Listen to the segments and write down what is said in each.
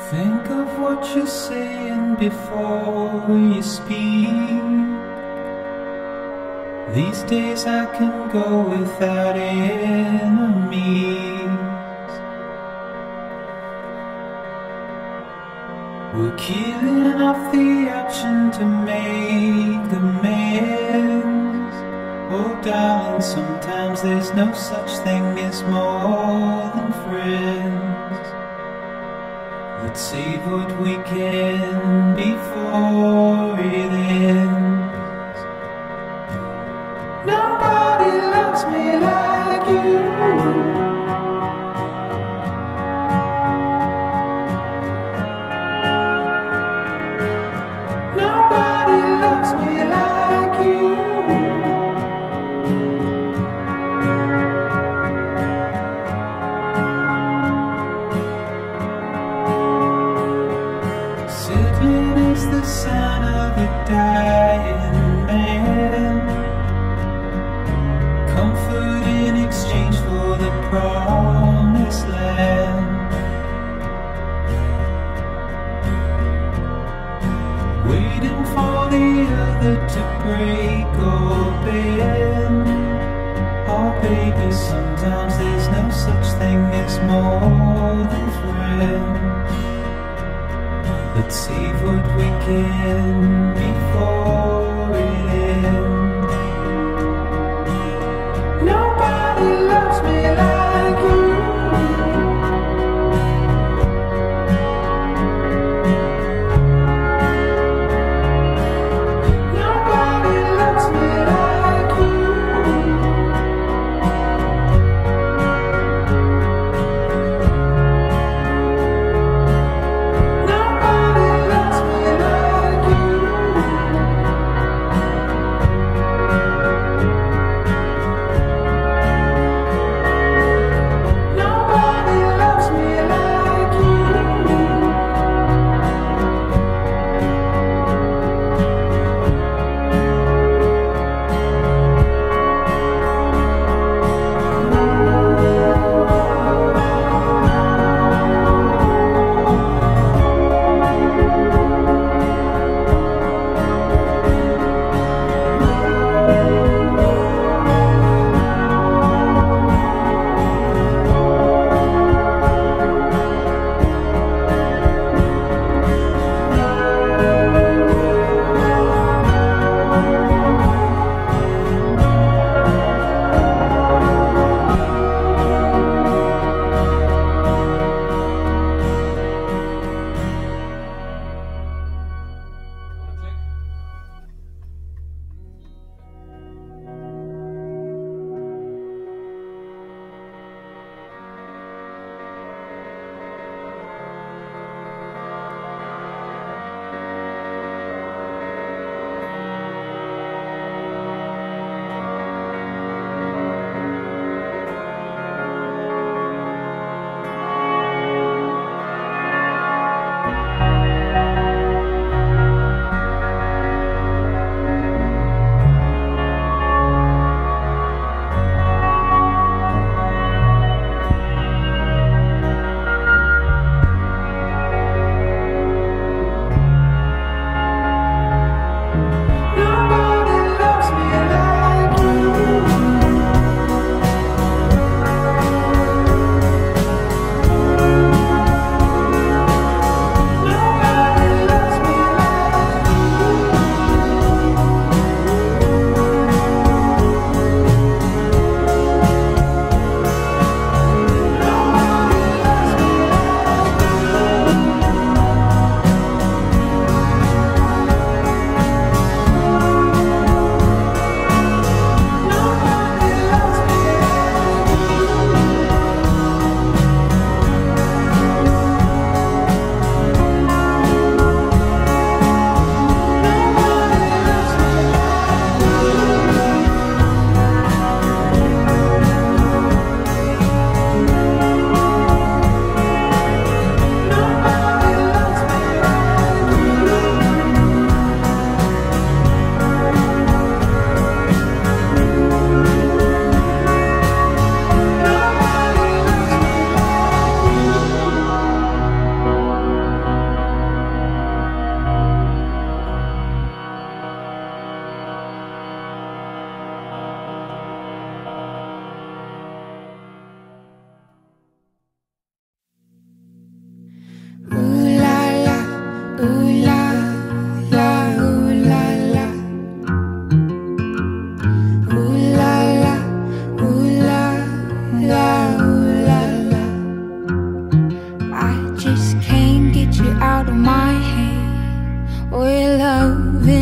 Think of what you're saying before you speak. These days I can go without enemies. We're killing off the option to make amends. Oh darling, sometimes there's no such thing as more than friends. Let's save what we can before it ends. Nobody loves me like you. Nobody loves me like you. Sibling is the son of a dying man, comfort in exchange for the promised land. Waiting for the other to break or bend. Oh baby, sometimes there's no such thing as more than friends. Let's save what we can before it ends. Nobody loves me like you. Nobody loves me like you. Nobody loves me like you.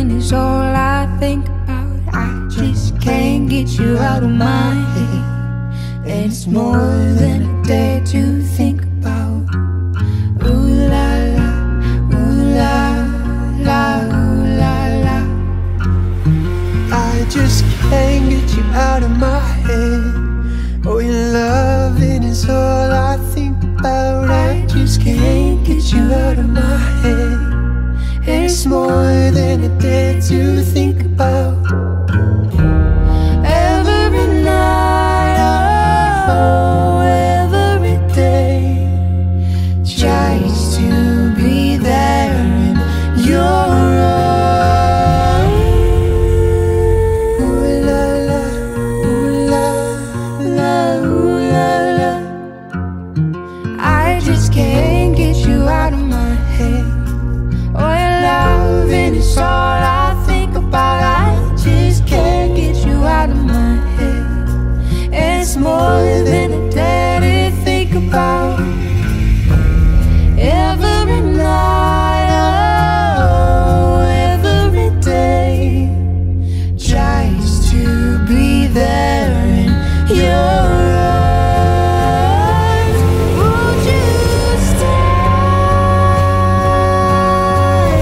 loving is all I think about. I just can't get you out of my head. And it's more than a day to think about. Ooh la la, ooh la la, ooh la la. I just can't get you out of my head. Oh, your loving is all I think about. I just can't get you out of my head. And it's more than a day to think about. Every night, oh, every day, tries to be there in your arms. Ooh la la, ooh la la, ooh la la. I just can't get you out of my head. Oh, your loving is all I think about. I just can't get you out of my head. And it's more than a day to think about. Every night, oh, every day, tries to be there in your arms. Would you stay?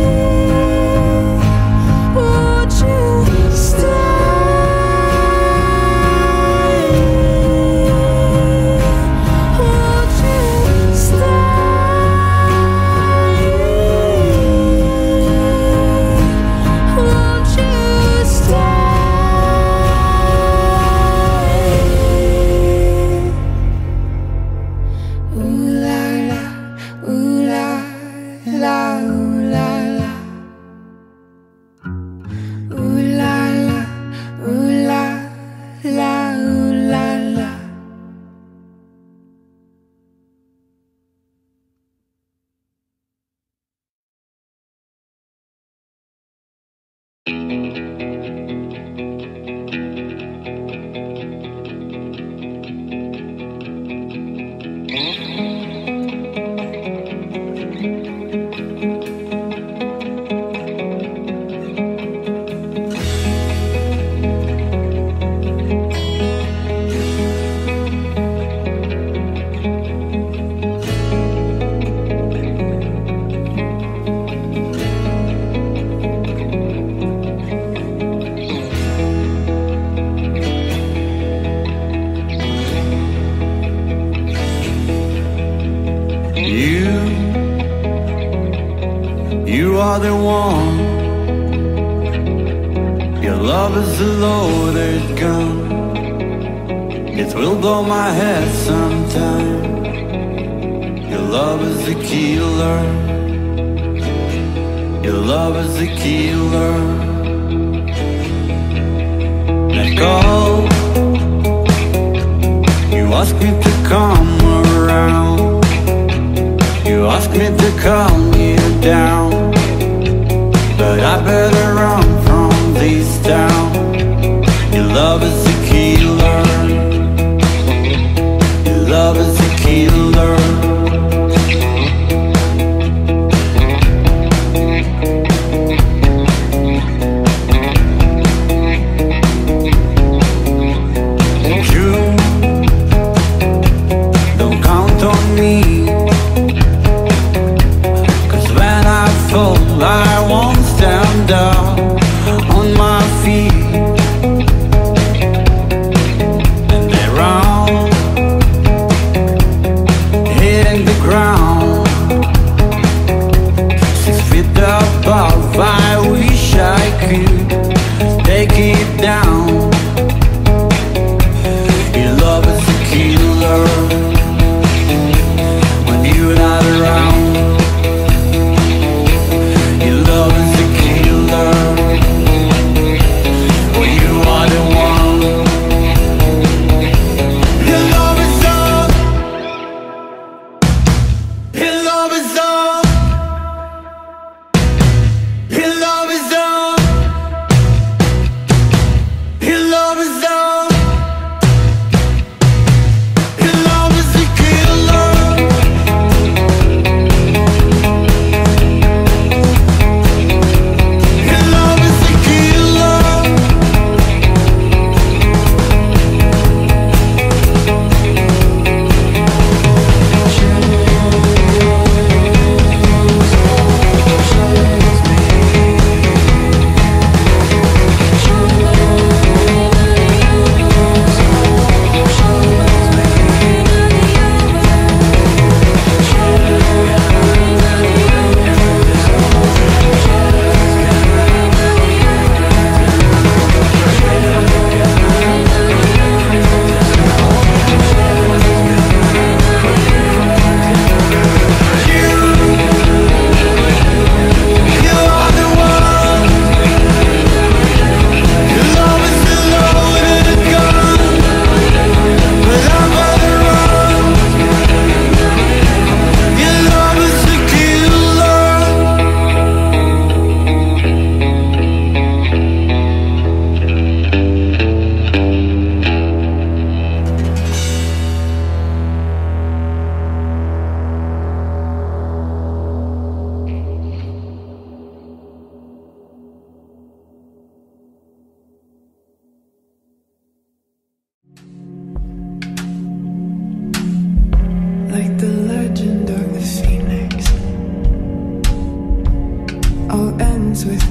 Would you stay? Would you stay? Won't you stay? Ooh la la, ooh la la, ooh la la. Ooh la la, ooh la la, ooh la la. You are the one. Your love is a loaded gun. It will blow my head sometime. Your love is a killer. Your love is a killer. Let go. You ask me to come around. You ask me to calm you down, but I better run from this town. Your love is a killer. Your love is a killer. And you don't count on me. I won't stand up.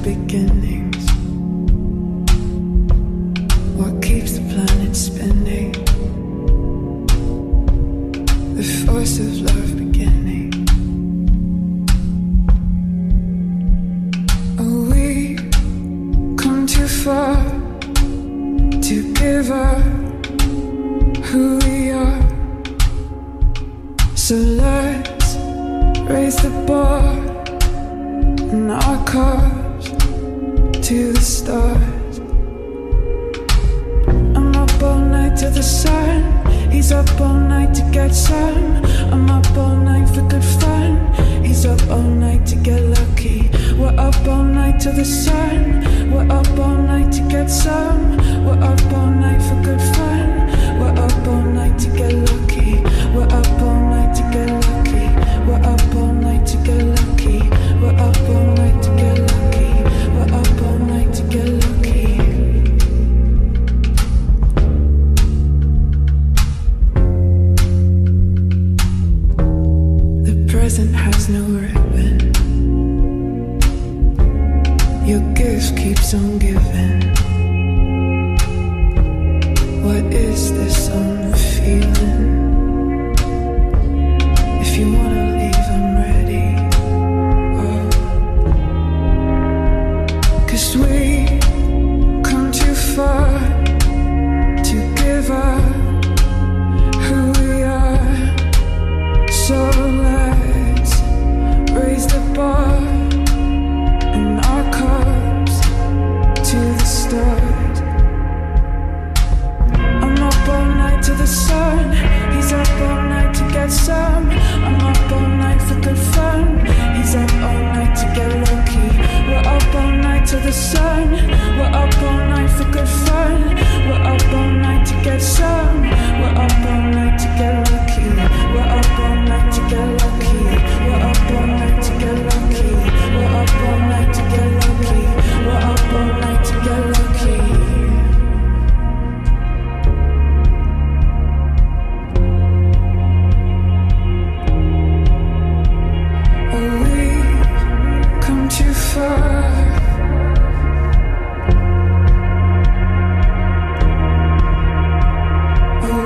beginnings. What keeps the planet spinning? The force of love beginning. Oh, we come too far to give up who we are. So let's raise the bar and our cars to the stars. I'm up all night to the sun. He's up all night to get some. I'm up all night for good fun. He's up all night to get lucky. We're up all night to the sun. We're up all night to get some. We're up all night for good fun. We're up all night to get lucky. We're up all night to get lucky. We're up all night to get lucky. We're up all night to get lucky. We're up all night to get lucky. The present has no ribbon. Your gift keeps on giving. What is this I'm feeling? If you wanna leave, I'm ready. Oh. 'Cause we come too far to give up who we are. So let's raise the bar and our cups to the stars. I'm up all night to the sun. He's up all night to get some. I'm up all night for good fun. He's up all night to get lucky. We're up all night to the sun. We're up all night for good fun. We're up all night to get some. We're up all night to get lucky. We're up all night to get lucky. We're up all night to get lucky. We're up all night to get lucky. We're up all night to get lucky. Too far. Oh,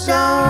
so